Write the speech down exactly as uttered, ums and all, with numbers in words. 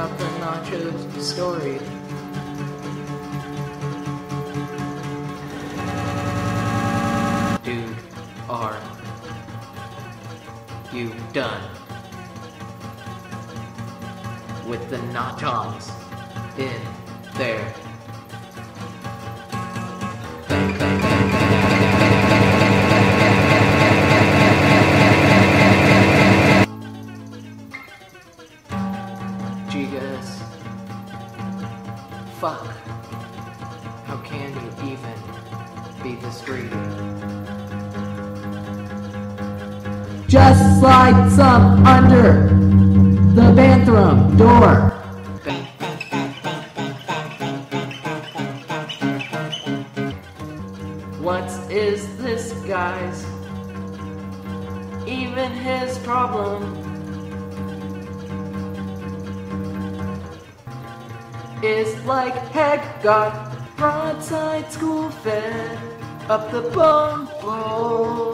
about the Nachos story. Dude, are you done with the Nachons in there? Bang, bang, bang, bang. Gigas. Fuck. How can you even be this greedy? Just slide some under the bathroom door. Bang. What is this guy's even his problem? Is like heck got broadside school fed up the bone bowl.